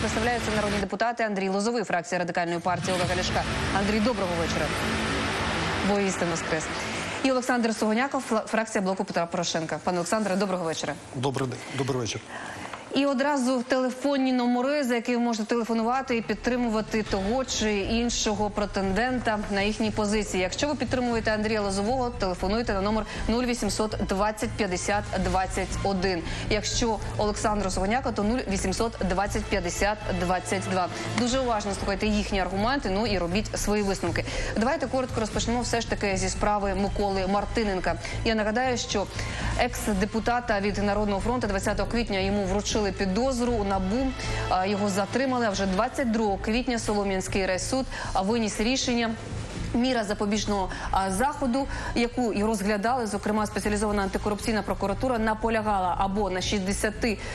представляються народні депутати. Андрій Лозовий, фракція Радикальної партії Олега Ляшка. Андрій, доброго вечора. Воістину воскрес. І Олександр Сугоняко, фракція Блоку Петра Порошенка. Пане Олександре, доброго вечора. Добрий день, добрий вечір. І одразу телефонні номери, за які ви можете телефонувати і підтримувати того чи іншого претендента на їхній позиції. Якщо ви підтримуєте Андрія Лозового, телефонуйте на номер 0800 20 50 21. Якщо Олександру Сугоняко, то 0800 20 50 22. Дуже уважно слухайте їхні аргументи, ну і робіть свої висновки. Давайте коротко розпочнемо все ж таки зі справи Миколи Мартиненка. Я нагадаю, що екс-депутата від Народного фронту 20 квітня йому вручили підозру у НАБУ, його затримали, а вже 22 квітня Солом'янський райсуд виніс рішення. Міра запобіжного заходу, яку і розглядали, зокрема спеціалізована антикорупційна прокуратура, наполягала або на 60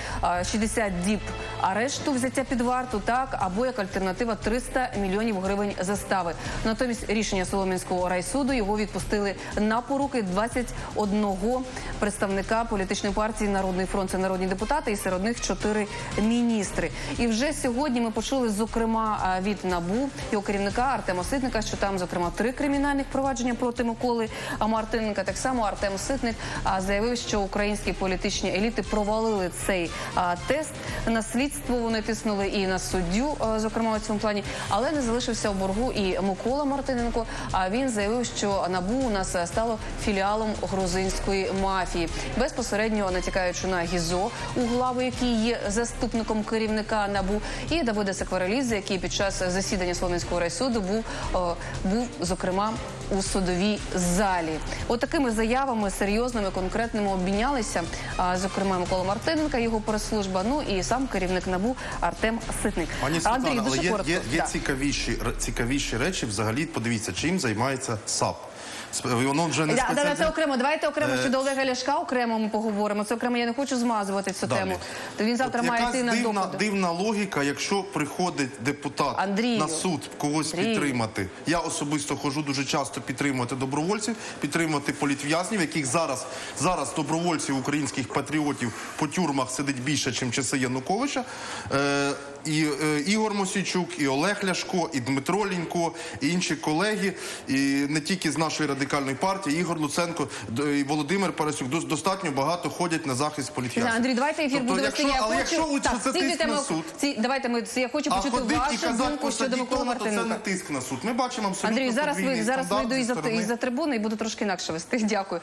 діб арешту, взяття під варту, так, або як альтернатива 300 мільйонів гривень застави. Натомість рішення Солом'янського райсуду його відпустили на поруки 21 представника політичної партії «Народний фронт». Це народні депутати, і серед них 4 міністри. І вже сьогодні ми почули, зокрема, від НАБУ, його керівника Артема Ситника, що там, зокрема, 3 кримінальних провадження проти Миколи Мартиненка. Так само Артем Ситник заявив, що українські політичні еліти провалили цей тест. На слідство вони тиснули і на суддю, зокрема, у цьому плані. Але не залишився в боргу і Микола Мартиненко. А він заявив, що НАБУ у нас стало філіалом грузинської мафії. Безпосередньо натякаючи на Гізо Углаву, який є заступником керівника НАБУ, і Давида Секварелідзе, який під час засідання Солом'янського райсуду був, зокрема, у судовій залі. От такими заявами серйозними, конкретними обмінялися, зокрема, Микола Мартиненка, його прес-служба, ну і сам керівник НАБУ Артем Ситник. Пані Світлана, але є цікавіші речі, взагалі, подивіться, чим займається САП. Воно вже не Давайте окремо щодо Олега Ляшка окремо ми поговоримо. Це окремо, я не хочу змазувати цю тему. То він завтра має йти на допит. Дивна логіка, якщо приходить депутат на суд когось підтримати. Я особисто ходжу дуже часто підтримувати добровольців, підтримувати політв'язнів, яких зараз добровольців українських патріотів по тюрмах сидить більше, ніж часи Януковича. І Ігор Мосійчук, і Олег Ляшко, і Дмитро Лінько, і інші колеги, і не тільки з нашої радикальної партії, Ігор Луценко, і Володимир Парасюк, достатньо багато ходять на захист політв'язнів. Андрій, давайте ефір буде вести. Але якщо це тиск на суд, я хочу почути вашу думку щодо Миколи Мартиненка. Це не тиск на суд. Ми бачимо абсолютно подвійний Андрій, зараз вийду із-за трибуни і буду трошки інакше вести. Дякую.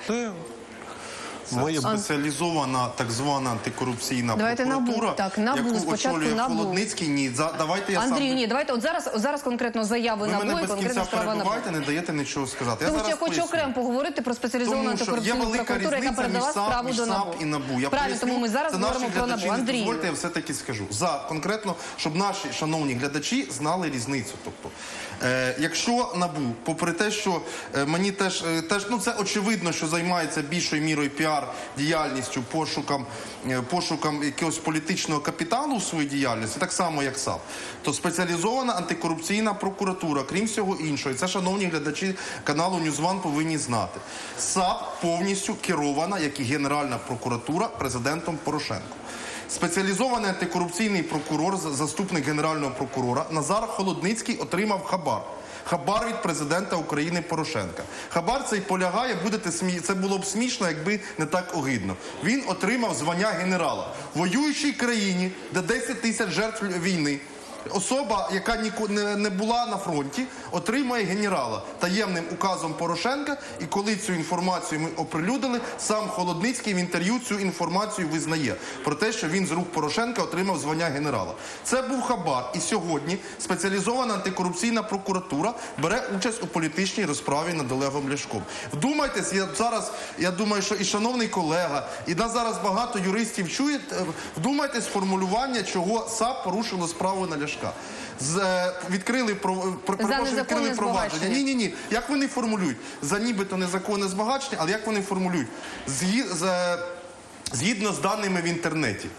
Спеціалізована так звана антикорупційна прокуратура, яку очолює Холодницький. Ні, давайте я сам... Андрію, ні, давайте от зараз конкретно заяви НАБУ і конкретно справа НАБУ. Ви мене не даєте нічого сказати. Тому що я хочу окремо поговорити про спеціалізовану антикорупційну прокуратуру, яка передала справу до НАБУ. Правильно, тому ми зараз говоримо про НАБУ. Андрію. Дозвольте, я все-таки скажу. Конкретно, щоб наші шановні глядачі знали різницю. Тобто, якщо НАБУ, попри те, що мені теж, ну це очевидно, що займається більшою мірою піар-діяльністю, пошуком якогось політичного капіталу у своїй діяльності, так само як САП, то спеціалізована антикорупційна прокуратура, крім всього іншого, і це шановні глядачі каналу NewsOne повинні знати, САП повністю керована, як і Генеральна прокуратура, президентом Порошенком. Спеціалізований антикорупційний прокурор, заступник генерального прокурора Назар Холодницький отримав хабар. Хабар від президента України Порошенка. Хабар цей полягає, це було б смішно, якби не так огидно. Він отримав звання генерала. В воюючій країні, де 10 тисяч жертв війни, особа, яка не була на фронті, отримує генерала таємним указом Порошенка, і коли цю інформацію ми оприлюдили, сам Холодницький в інтерв'ю цю інформацію визнає про те, що він з рук Порошенка отримав звання генерала. Це був хабар, і сьогодні спеціалізована антикорупційна прокуратура бере участь у політичній розправі над Олегом Ляшком. Вдумайтесь, я думаю, що і шановний колега, і нас зараз багато юристів чує, вдумайтесь в формулювання, чого САП порушило справу на Ляшка. Відкрили провадження. Ні. Як вони формулюють? За нібито незаконне збагачення, але як вони формулюють? Згідно з даними в інтернеті.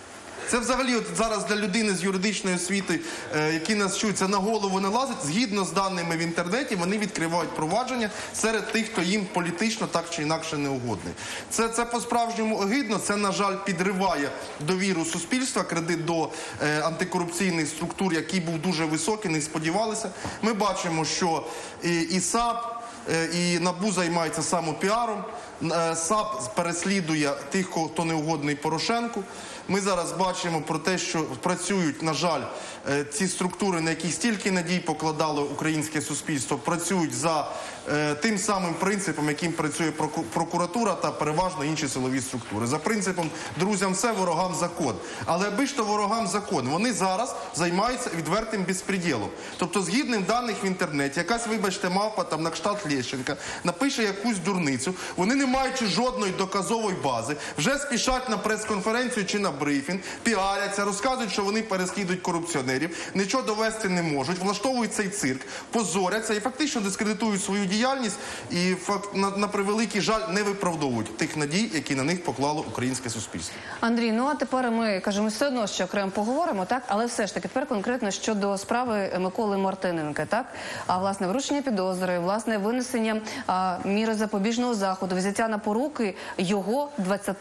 Це взагалі от зараз для людини з юридичної освіти, які нас чують, це на голову не лазить. Згідно з даними в інтернеті, вони відкривають провадження серед тих, хто їм політично так чи інакше не угодний. Це по-справжньому огидно, це, на жаль, підриває довіру суспільства, кредит до антикорупційних структур, який був дуже високий, не сподівалися. Ми бачимо, що і САП, і НАБУ займається самопіаром, САП переслідує тих, хто не угодний Порошенку. Ми зараз бачимо про те, що працюють, на жаль, ці структури, на які стільки надій покладало українське суспільство, працюють за тим самим принципом, яким працює прокуратура та переважно інші силові структури. За принципом «друзям все, ворогам закон». Але аби ж то ворогам закон, вони зараз займаються відвертим безпреділом. Тобто, згідним даних в інтернеті, якась, вибачте, мавпа там на кшталт Лещенка напише якусь дурницю, вони, не маючи жодної доказової бази, вже спішать на прес-конференцію чи на брифінг, піаряться, розказують, що вони переслідують корупціонерів, нічого довести не можуть, влаштовують цей цирк, позоряться і фактично дискредитують свою діяльність і, на превеликий жаль, не виправдовують тих надій, які на них поклало українське суспільство. Андрій, ну а тепер ми, кажемо, все одно ще окремо поговоримо, так? Але все ж таки, тепер конкретно щодо справи Миколи Мартиненка, так? А, власне, вручення підозри, власне, винесення міри запобіжного заходу, взяття на поруки його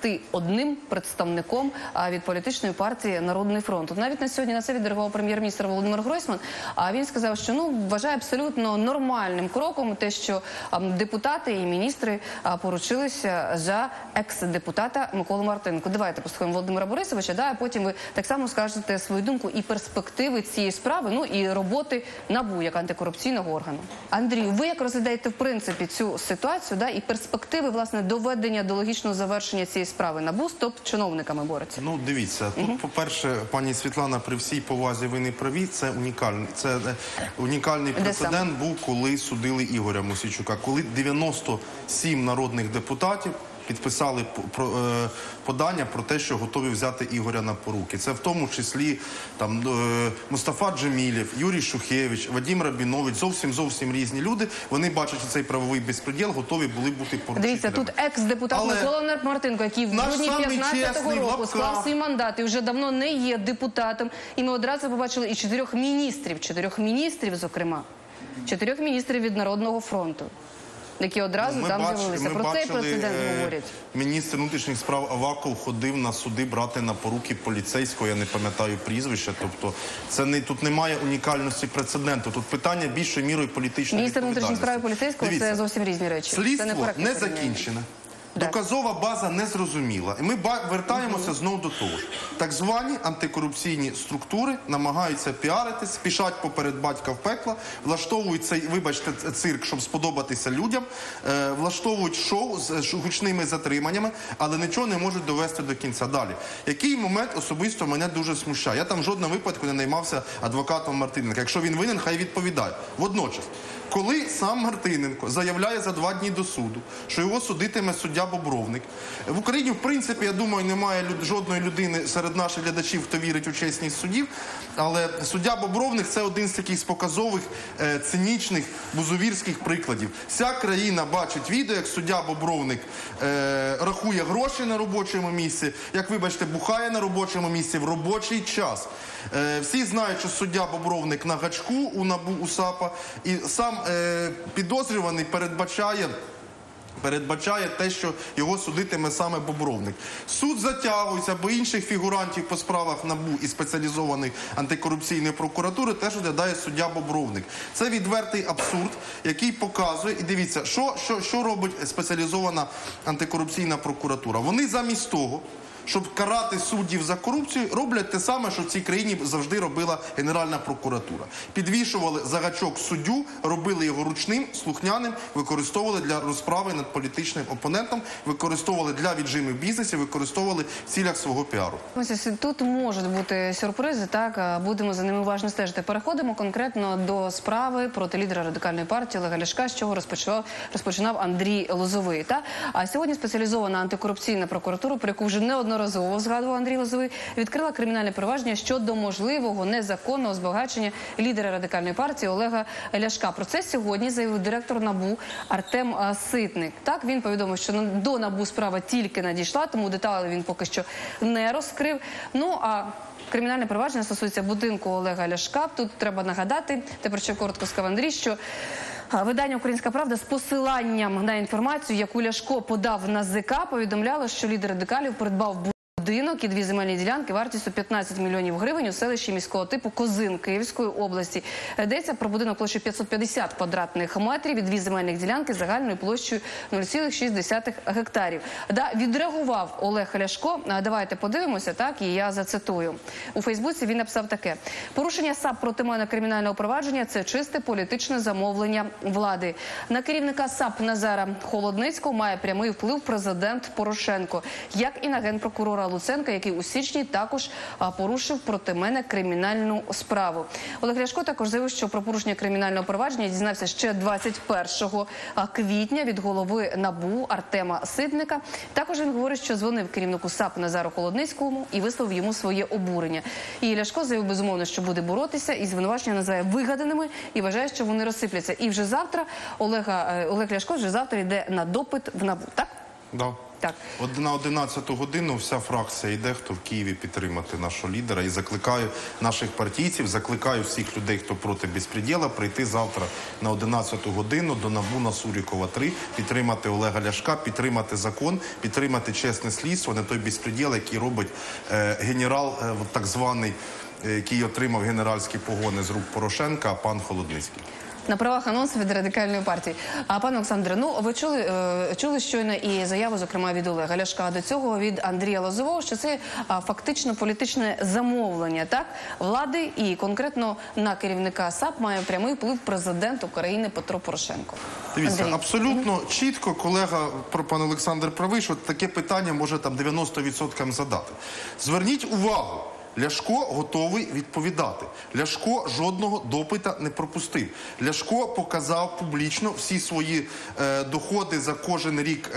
21 представником від політичної партії «Народний фронт». От навіть на сьогодні на це відреагував прем'єр-міністр Володимир Гройсман, а він сказав, що вважає абсолютно нормальним кроком те, що депутати і міністри поручилися за екс-депутата Миколу Мартиненка. Давайте послухаємо Володимира Борисовича, а потім ви так само скажете свою думку і перспективи цієї справи, і роботи НАБУ як антикорупційного органу. Андрію, ви як розглядаєте в принципі цю ситуацію, і перспективи, власне, доведення до логічного завершення цієї справи? НАБУ з топ-чиновниками бореться. Ну, дивіться, тут, по-перше, пані Світлана, при всій повазі ви не праві, це унікальний прецедент був, коли судили Ігоря Мосійчука, коли 97 народних депутатів підписали подання про те, що готові взяти Ігоря на поруки. Це в тому числі Мустафа Джемілєв, Юрій Шухевич, Вадим Рабінович, зовсім різні люди. Вони, бачачи цей правовий безпреділ, готові були бути поручителями. Дивіться, тут екс-депутат Микола Мартиненко, який в грудні 15-го року склав свій мандат і вже давно не є депутатом. І ми одразу побачили і 4 міністрів, зокрема. 4 міністрів від Народного фронту, які одразу там з'явилися. Про цей прецедент говорять. Міністр внутрішніх справ Аваков ходив на суди брати на поруки поліцейського, я не пам'ятаю прізвище. Тобто тут немає унікальності прецеденту. Тут питання більшою мірою політичної відповідальності. Міністр внутрішніх справ і поліцейського – це зовсім різні речі. Слідство не закінчене. Доказова база не зрозуміла. І ми вертаємося знову до того ж. Так звані антикорупційні структури намагаються піаритись, спішать поперед батька в пекла, влаштовують цей, вибачте, цирк, щоб сподобатися людям, влаштовують шоу з гучними затриманнями, але нічого не можуть довести до кінця. Далі. Який момент особисто мене дуже смущає? Я там в жодному випадку не наймався адвокатом Мартиненка. Якщо він винен, хай відповідає. Водночас, коли сам Мартиненко заявляє за 2 дні до суду, що його судитиме суддя Бобровник, в Україні, в принципі, я думаю, немає жодної людини серед наших глядачів, хто вірить у чесність суддів, але суддя Бобровник – це один з таких показових, цинічних, бузовірських прикладів. Вся країна бачить відео, як суддя Бобровник рахує гроші на робочому місці, як, вибачте, бухає на робочому місці в робочий час. Всі знають, що суддя Бобровник на гачку у НАБУ, у САПа, і сам підозрюваний передбачає те, що його судитиме саме Бобровник. Суд затягується, бо інших фігурантів по справах НАБУ і спеціалізованої антикорупційної прокуратури теж розглядає суддя Бобровник. Це відвертий абсурд, який показує, і дивіться, що робить спеціалізована антикорупційна прокуратура. Вони замість того, щоб карати суддів за корупцію, роблять те саме, що в цій країні завжди робила Генеральна прокуратура. Підвішували за гачок суддю, робили його ручним, слухняним, використовували для розправи над політичним опонентом, використовували для віджимів бізнесу, використовували в цілях свого піару. Тут можуть бути сюрпризи, так, будемо за ними уважно стежити. Переходимо конкретно до справи проти лідера Радикальної партії Олега Ляшка, з чого розпочинав Андрій Лозовий. А сьогодні спеціалізована антикорупційна прокуратура, про яку вже неодноразово неодноразово, згадував Андрій Лозовий, відкрила кримінальне провадження щодо можливого незаконного збагачення лідера Радикальної партії Олега Ляшка. Про це сьогодні заявив директор НАБУ Артем Ситник. Так, він повідомив, що до НАБУ справа тільки надійшла, тому деталі він поки що не розкрив. Ну, а кримінальне провадження стосується будинку Олега Ляшка. Тут треба нагадати, те, про що коротко сказав Андрій, що видання «Українська правда» з посиланням на інформацію, яку Ляшко подав на ЗК, повідомляло, що лідер радикалів придбав будинок і 2 земельні ділянки вартістю 15 мільйонів гривень у селищі міського типу Козин Київської області. Йдеться про будинок площею 550 квадратних метрів і 2 земельних ділянки загальною площею 0,6 гектарів. Відреагував Олег Ляшко. Давайте подивимося, так, і я зацитую. У Фейсбуці він написав таке. Порушення САП проти мене кримінального провадження – це чисте політичне замовлення влади. На керівника САП Назара Холодницького має прямий вплив президент Порошенко, як і на генпрокурора Луценка, який у січні також порушив проти мене кримінальну справу. Олег Ляшко також заявив, що про порушення кримінального провадження дізнався ще 21 квітня від голови НАБУ Артема Ситника. Також він говорить, що дзвонив керівнику САП Назару Холодницькому і висловив йому своє обурення. І Ляшко заявив, безумовно, що буде боротися, і звинувачення називає вигаданими і вважає, що вони розсипляться. І вже завтра Олег Ляшко вже завтра йде на допит в НАБУ, так? Да. Так. На 11-ту годину вся фракція йде, хто в Києві підтримати нашого лідера. І закликаю наших партійців, закликаю всіх людей, хто проти безпреділа, прийти завтра на 11-ту годину до НАБУ на Сурікова 3, підтримати Олега Ляшка, підтримати закон, підтримати чесне слідство, не той безпреділ, який робить генерал, так званий, який отримав генеральські погони з рук Порошенка, пан Холодницький. На правах анонсу від Радикальної партії. А пане Олександре, ну ви чули щойно і заяву, зокрема, від Олега Ляшка, а до цього від Андрія Лозового, що це фактично політичне замовлення, так, влади, і конкретно на керівника САП має прямий вплив президент України Петро Порошенко. Дивіться, Андрій. абсолютно чітко колега, пан Олександр правий, що таке питання може там 90% задати. Зверніть увагу. Ляшко готовий відповідати. Ляшко жодного допита не пропустив. Ляшко показав публічно всі свої доходи за кожен рік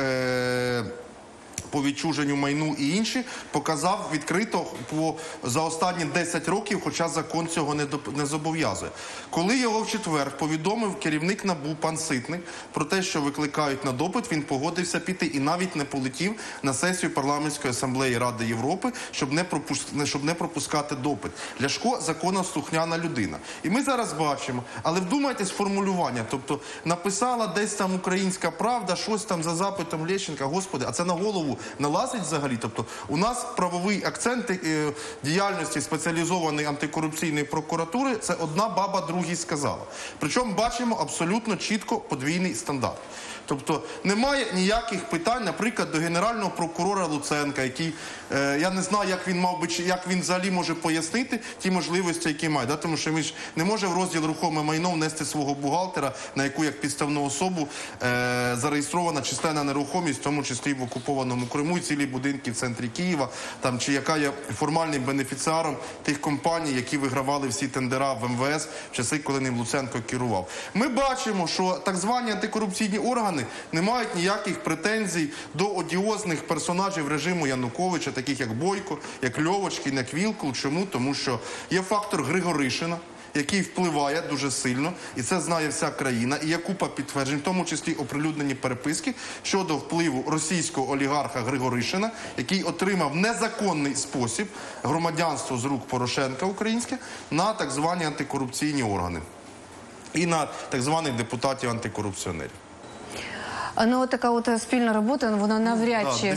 по відчуженню майну і інші, показав відкрито за останні 10 років, хоча закон цього не зобов'язує. Коли його в четвер повідомив керівник НАБУ пан Ситник про те, що викликають на допит, він погодився піти і навіть не полетів на сесію парламентської асамблеї Ради Європи, щоб не пропускати допит. Ляшко законослухняна людина. І ми зараз бачимо, але вдумайтесь формулювання, тобто написала десь там «Українська правда», щось там за запитом Лещенка, господи, а це на голову налазить взагалі. Тобто у нас правовий акцент діяльності спеціалізованої антикорупційної прокуратури – це одна баба другій сказала. Причому бачимо абсолютно чітко подвійний стандарт. Тобто немає ніяких питань, наприклад, до генерального прокурора Луценка, який, я не знаю, як він взагалі може пояснити ті можливості, які має. Да? Тому що він ж не може в розділ рухоме майно внести свого бухгалтера, на яку як підставну особу зареєстрована численна нерухомість, в тому числі в окупованому Криму, і цілі будинки в центрі Києва, там, чи яка є формальним бенефіціаром тих компаній, які вигравали всі тендера в МВС в часи, коли ним Луценко керував. Ми бачимо, що так звані антикорупційні органи не мають ніяких претензій до одіозних персонажів режиму Януковича, таких як Бойко, як Льовочкін, як Вілкул. Чому? Тому що є фактор Григоришина, який впливає дуже сильно, і це знає вся країна, і є купа підтверджень, в тому числі оприлюднені переписки щодо впливу російського олігарха Григоришина, який отримав незаконний спосіб громадянство з рук Порошенка українське на так звані антикорупційні органи і на так званих депутатів-антикорупціонерів. Ну, така спільна робота, вона навряд чи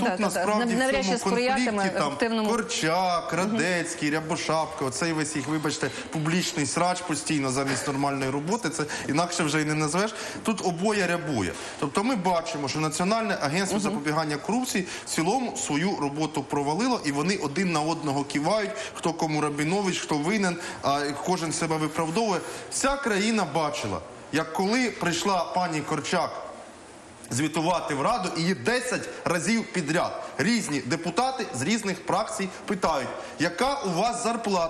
сприятиме активному... Корчак, Радецький, Рябошапка, оцей весь їх, вибачте, публічний срач постійно замість нормальної роботи, це інакше вже і не назвеш. Тут обоє рябує. Тобто ми бачимо, що Національне агентство запобігання корупції в цілому свою роботу провалило, і вони один на одного кивають, хто кому Рабінович, хто винен, а кожен себе виправдовує. Вся країна бачила, як коли прийшла пані Корчак звітувати в Раду, і її 10 разів підряд різні депутати з різних фракцій питають, яка у вас зарплата?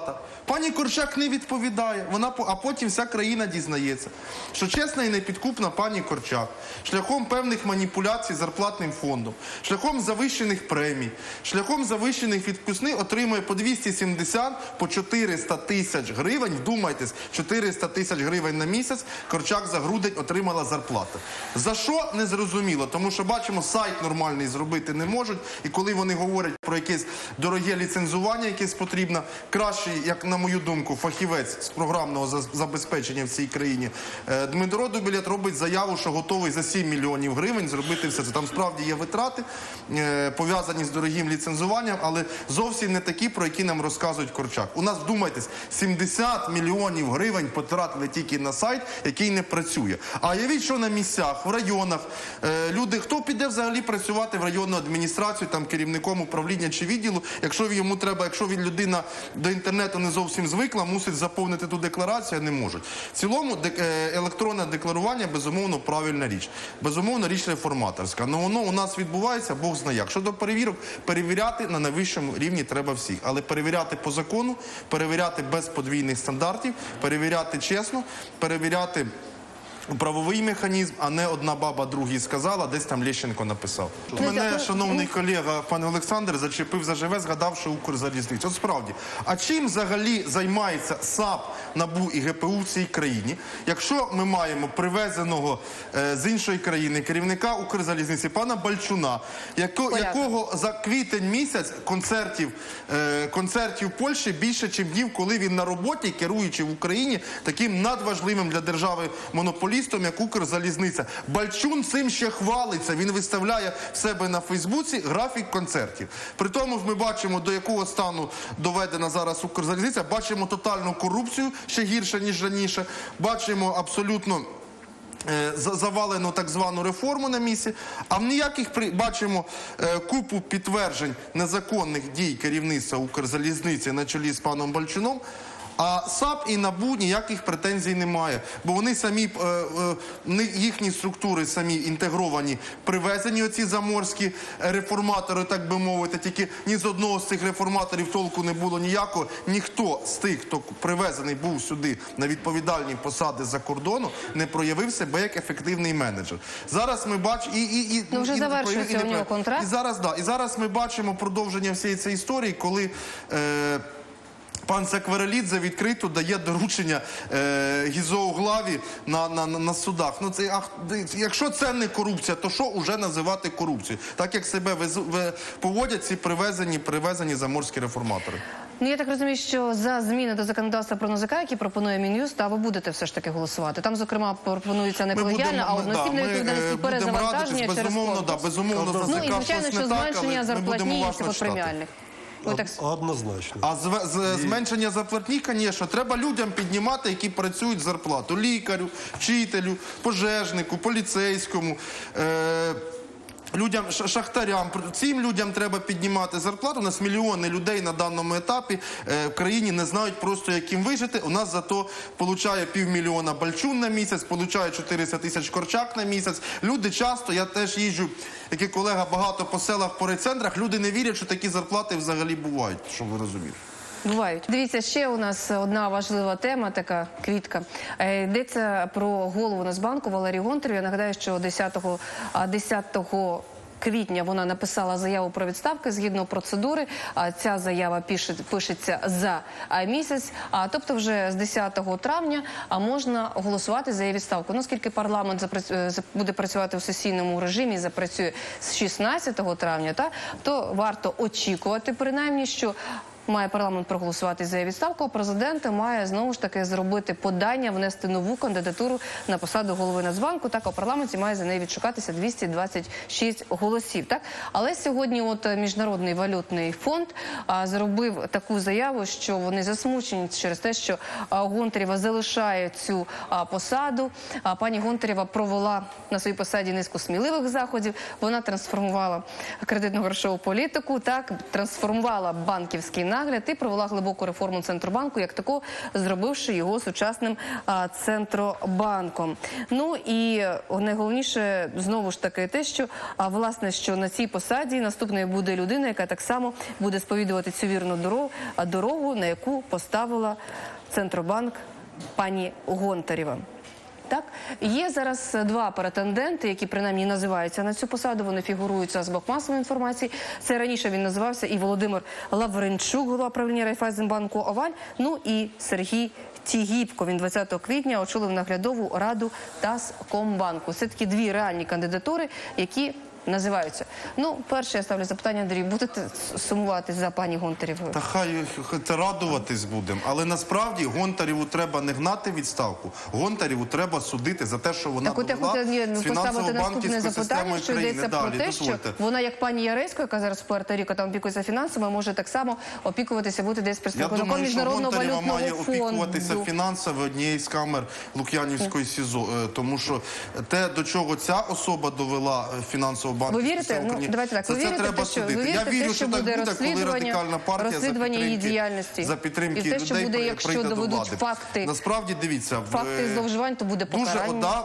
Пані Корчак не відповідає, а потім вся країна дізнається, що чесна і непідкупна пані Корчак шляхом певних маніпуляцій з зарплатним фондом, шляхом завищених премій, шляхом завищених відпускних отримує по 270, по 400 тисяч гривень, вдумайтесь, 400 тисяч гривень на місяць Корчак за грудень отримала зарплату. За що? Не зрозуміло, тому що бачимо, сайт нормальний зробити не можуть, і коли вони говорять про якесь дороге ліцензування, якесь потрібно, кращий, як на мою думку, фахівець з програмного забезпечення в цій країні, Дмитро Дубілет робить заяву, що готовий за 7 мільйонів гривень зробити все це. Там справді є витрати, пов'язані з дорогим ліцензуванням, але зовсім не такі, про які нам розказують Корчак. У нас, вдумайтесь, 70 мільйонів гривень потратили тільки на сайт, який не працює. А уявіть, що на місцях, в районах, люди, хто піде взагалі працювати в районну адміністрацію, там керівником управління чи відділу, якщо йому треба, якщо він людина до інтернету не зовсім звикла, мусить заповнити ту декларацію, не можуть. В цілому електронне декларування, безумовно, правильна річ. Безумовно, річ реформаторська. Але воно у нас відбувається, Бог знає як. Щодо перевірок, перевіряти на найвищому рівні треба всіх. Але перевіряти по закону, перевіряти без подвійних стандартів, перевіряти чесно, перевіряти правовий механізм, а не одна баба другій сказала, десь там Лещенко написав. Мене, шановний колега, пан Олександр, зачепив заживе, згадавши Укрзалізницю. От справді, а чим взагалі займається САП, НАБУ і ГПУ в цій країні, якщо ми маємо привезеного з іншої країни керівника Укрзалізниці, пана Бальчуна, якого за квітень місяць концертів в Польщі більше, ніж днів, коли він на роботі, керуючи в Україні таким надважливим для держави монополістом, як Укрзалізниця. Бальчун цим ще хвалиться. Він виставляє в себе на Фейсбуці графік концертів. При тому ж ми бачимо, до якого стану доведена зараз Укрзалізниця. Бачимо тотальну корупцію, ще гірше, ніж раніше. Бачимо абсолютно завалену так звану реформу на місці, а в ніяких бачимо купу підтверджень незаконних дій керівництва Укрзалізниці на чолі з паном Бальчуном. А САП і НАБУ ніяких претензій немає, бо вони самі, їхні структури самі інтегровані, привезені оці заморські реформатори, так би мовити, тільки ні з одного з цих реформаторів толку не було ніякого, ніхто з тих, хто привезений був сюди на відповідальні посади за кордону, не проявив себе як ефективний менеджер. Зараз ми бачимо... вже завершується у нього контракт. І зараз ми бачимо продовження всієї цієї історії, коли... Пан Сакварелідзе відкрито дає доручення Гізо Углаві на судах. Ну, якщо це не корупція, то що вже називати корупцією? Так як себе поводять ці привезені заморські реформатори. Ну, я так розумію, що за зміни до законодавства про НАЗК, які пропонує Мін'юст, ви будете все ж таки голосувати. Там, зокрема, пропонується не колегіальна, а одноосібна відповідальність і перезавантаження через конкурс. Безумовно, Ну, і, звичайно, що зменшення зарплатні і преміальних. Однозначно. А зменшення зарплатні, звісно, треба людям піднімати, які працюють зарплату. Лікарю, вчителю, пожежнику, поліцейському, людям, шахтарям. Цим людям треба піднімати зарплату. У нас мільйони людей на даному етапі в країні не знають просто, як їм вижити. У нас зато получає 500 000 Бальчун на місяць, получає 400 тисяч Корчак на місяць. Люди часто, я теж їжджу, як і колега, багато по селах, по райцентрах, люди не вірять, що такі зарплати взагалі бувають, щоб ви розуміли. Бувають. Дивіться, ще у нас одна важлива тема, така квітка. Йдеться про голову Нацбанку Валерію Гонтареву. Я нагадаю, що 10 квітня вона написала заяву про відставку згідно процедури. Ця заява пишеться за місяць, тобто вже з 10 травня можна голосувати за її відставку. Ну, оскільки парламент буде працювати в сесійному режимі, запрацює з 16 травня, то варто очікувати, принаймні, що має парламент проголосувати за її відставку, а президент має знову ж таки зробити подання, внести нову кандидатуру на посаду голови Нацбанку. Так, у парламенті має за неї відшукатися 226 голосів. Так? Але сьогодні Міжнародний валютний фонд зробив таку заяву, що вони засмучені через те, що Гонтарева залишає цю посаду. Пані Гонтарева провела на своїй посаді низку сміливих заходів. Вона трансформувала кредитно-грошову політику, так, трансформувала банківський нагляд і провела глибоку реформу Центробанку, як такого, зробивши його сучасним Центробанком. Ну і найголовніше, знову ж таки, те, що, власне, що на цій посаді наступною буде людина, яка так само буде сповідувати цю вірну дорогу, на яку поставила Центробанк пані Гонтарева. Так, є зараз два претенденти, які принаймні називаються на цю посаду. Вони фігурують в засобах масової інформації. Це раніше він називався і Володимир Лавренчук, голова правління Райфайзенбанку «Оваль», ну і Сергій Тігіпко. Він 20 квітня очолив наглядову раду Таскомбанку. Це такі дві реальні кандидатури, які називаються. Ну, перше, я ставлю запитання, Андрій, будете сумувати за пані Гонтаревою? Та хай радуватись будемо. Але насправді Гонтареву треба не гнати відставку. Гонтареву треба судити за те, що вона довела з фінансово-банківською системою що країни. йдеться про те, що вона, як пані Яресько, яка зараз в Пуерто-Ріко там опікується фінансами, може так само опікуватися, бути десь представником Міжнародного валютного фонду. Я думаю, що Гонтарева має опікуватися фінансово однієї з камер Лук'янівської СІЗО. Тому що те, до чого ця особа довела фінансово. Ви вірите? Ну, давайте так. Ви вірите те, що, я вірю, що так буде, коли Радикальна партія її діяльності за підтримки людей і те, що буде, якщо доведуть факти, насправді, дивіться, факти зловживань, то буде покарання.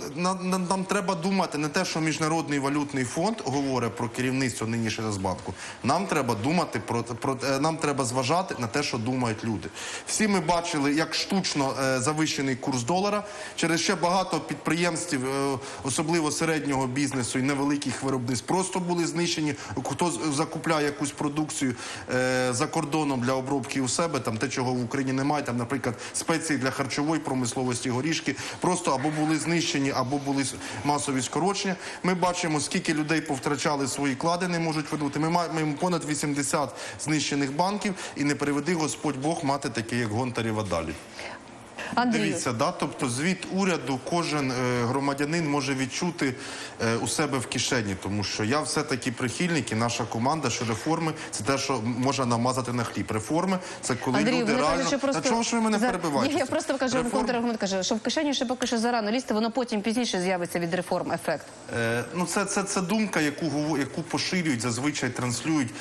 Нам треба думати не те, що Міжнародний валютний фонд говорить про керівництво нинішнього Нацбанку. Нам треба думати нам треба зважати на те, що думають люди. Всі ми бачили, як штучно завищений курс долара. Через ще багато підприємств, особливо середнього бізнесу і невеликих виробництв, просто були знищені. Хто закупляє якусь продукцію за кордоном для обробки у себе, там те, чого в Україні немає, там, наприклад, спеції для харчової промисловості, горішки, просто або були знищені, або були масові скорочення. Ми бачимо, скільки людей повтрачали свої клади, не можуть вернути. Ми маємо понад 80 знищених банків, і не приведи Господь Бог мати таке, як Гонтарева, далі. Андрію. Дивіться, тобто звіт уряду кожен громадянин може відчути у себе в кишені, тому що я все-таки прихильник і наша команда, що реформи – це те, що можна намазати на хліб. Реформи – це коли Андрію, люди реально… Просто... чого ж ви мене перебиваєте? Ні, я просто кажу, контраргумент каже, що в кишені ще поки що зарано лізти, воно потім пізніше з'явиться від реформ ефект. Це думка, яку поширюють, зазвичай транслюють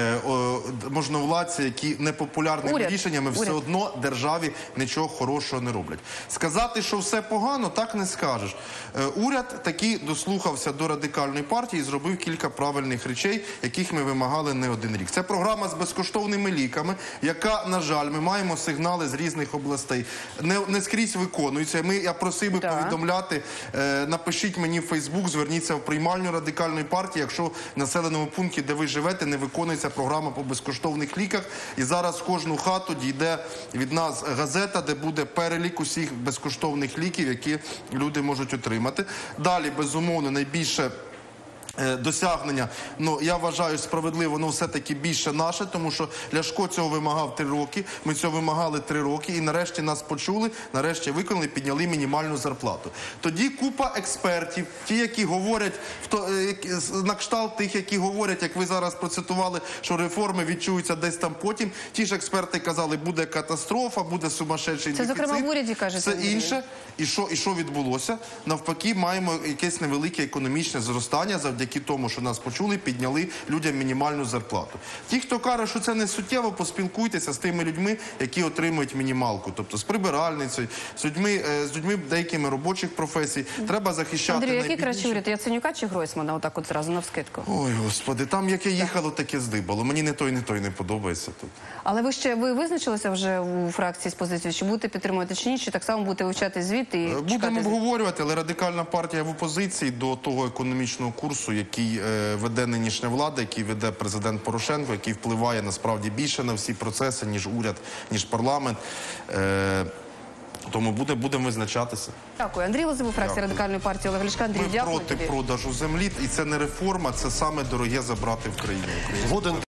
можновладці, які непопулярними рішеннями все одно державі нічого хорошого не роблять. Сказати, що все погано, так не скажеш. Уряд таки дослухався до Радикальної партії і зробив кілька правильних речей, яких ми вимагали не один рік. Це програма з безкоштовними ліками, яка, на жаль, ми маємо сигнали з різних областей, не скрізь виконується. Я просив би повідомляти, напишіть мені в Фейсбук, зверніться в приймальню Радикальної партії, якщо в населеному пункті, де ви живете, не виконується програма по безкоштовних ліках. І зараз в кожну хату дійде від нас газета, де буде перелік усіх безкоштовних ліків, які люди можуть отримати. Далі, безумовно, найбільше досягнення, я вважаю, справедливо, воно все-таки більше наше, тому що Ляшко цього вимагав 3 роки, ми цього вимагали 3 роки, і нарешті нас почули, нарешті виконали, підняли мінімальну зарплату. Тоді купа експертів, ті, які говорять, на кшталт тих, які говорять, як ви зараз процитували, що реформи відчуються десь там потім, ті ж експерти казали, буде катастрофа, буде сумасшедший дефіцит. Це, зокрема, в уряді, кажуть. Все інше. І що відбулося? Навпаки, маємо якесь невелике економічне зростання завдяки тому, що нас почули, підняли людям мінімальну зарплату. Ті, хто каже, що це не суттєво, поспілкуйтеся з тими людьми, які отримують мінімалку. Тобто з прибиральницею, з людьми деякими робочих професій. Треба захищати Андрій, найбільше. який краще уряд? Яценюка чи Гройсмана? Отак от зразу навскидку. Ой, Господи, там яке їхало, таке здибало. Мені не той не подобається тут. Але ви визначилися вже у фракції з позицією, чи будете підтримувати чи ні, чи так само будете вивчати звіт і чекати? Будемо обговорювати, але Радикальна партія в опозиції до того економічного курсу, який веде нинішня влада, який веде президент Порошенко, який впливає насправді більше на всі процеси, ніж уряд, ніж парламент. Тому будемо визначатися. Дякую. Андрій Лозовий, фракція Радикальної партії Олега Ляшка. Андрій, дякую. Ми проти продажу землі, і це не реформа, це саме дороге забрати в країну.